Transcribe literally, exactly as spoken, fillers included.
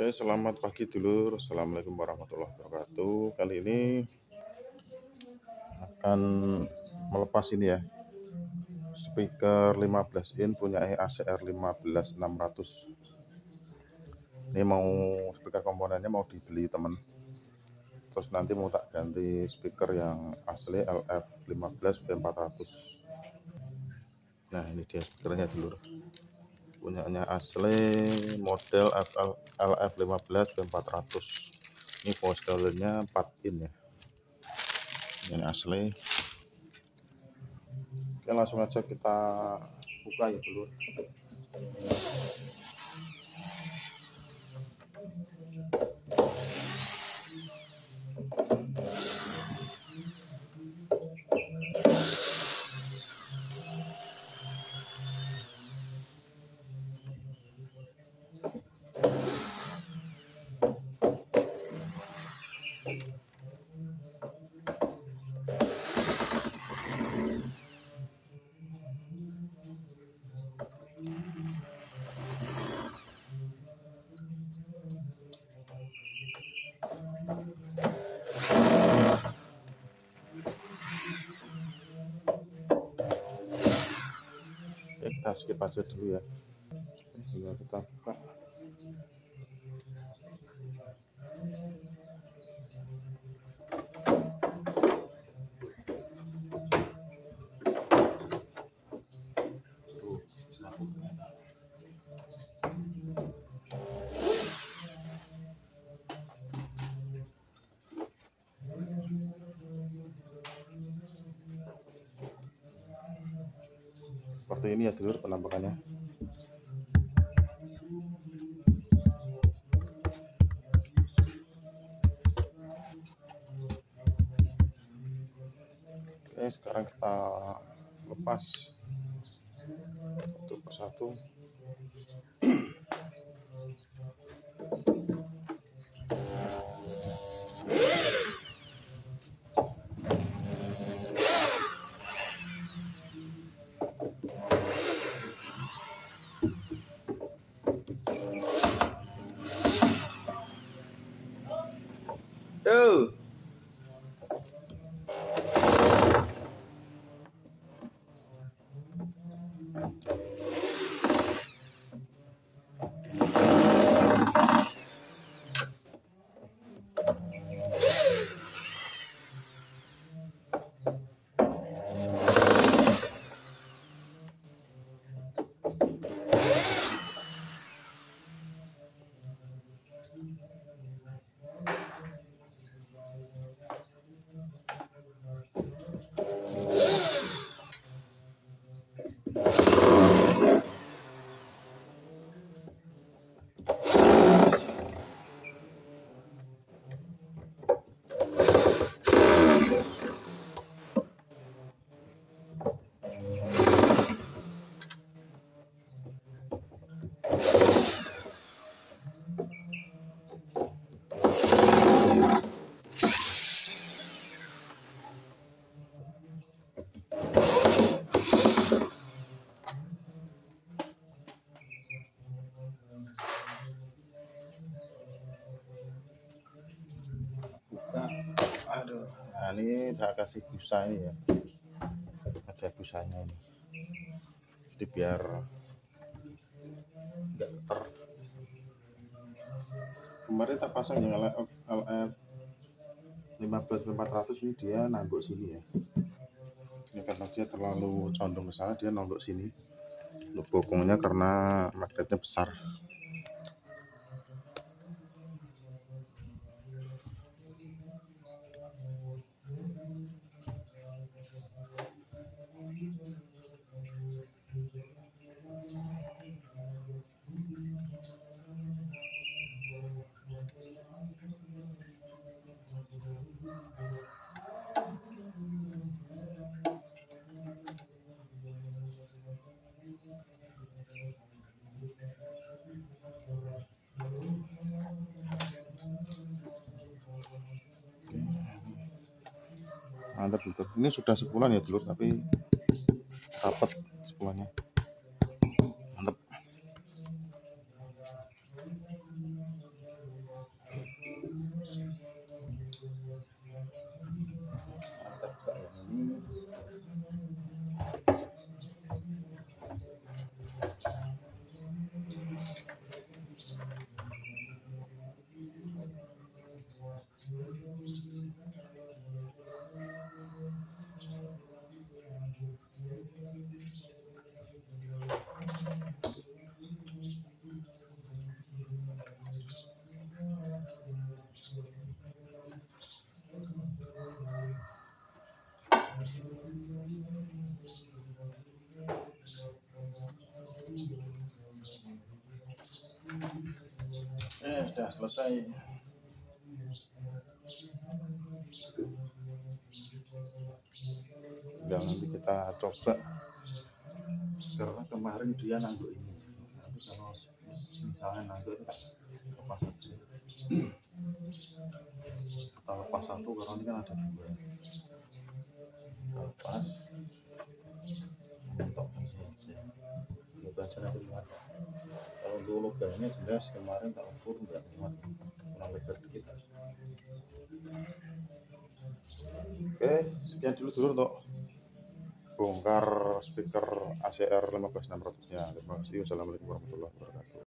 Oke, selamat pagi dulur. Assalamualaikum warahmatullahi wabarakatuh. Kali ini akan melepas ini ya, speaker lima belas in punya A C R lima belas enam ratus. Ini mau speaker komponennya mau dibeli temen. Terus nanti mau tak ganti speaker yang asli L F lima belas V empat ratus. Nah, ini dia speakernya dulur. Punyanya asli model L F lima belas V empat ratus. Ini voice callernya empat in ya. Ini asli. Oke, langsung aja kita buka ya dulu. Oke, kita skip aja dulu ya. Tinggal kita buka. Seperti ini ya dulur penampakannya. Oke, sekarang kita lepas satu persatu. Tuh. Aduh, nah ini saya kasih busa ini ya, ada busanya ini, jadi biar enggak ter. Kemarin tak pasang yang L F lima belas empat ratus ini dia nangguk sini ya. Ini karena dia terlalu condong ke sana, dia nonggok sini. Untuk bokongnya karena magnetnya besar. Mantap betul. Ini sudah sebulan ya dulur, tapi dapat sebulannya. Mantap. Eh, sudah selesai. Tinggal nanti kita coba, karena kemarin dia nangguk ini. Nanti kalau misalnya nangguk itu tak lepas aja. Kita lepas satu karena ini kan ada dua. Kita lepas. Untuk aja. Untuk aja nanti muat. Kalau untuk lubangnya jelas kemarin tak ukur nggak muat, kurang lebar dikit. Oke, sekian dulu dulu untuk bongkar speaker A C R lima belas enam ratus nya. Terima kasih. Wassalamualaikum warahmatullahi wabarakatuh.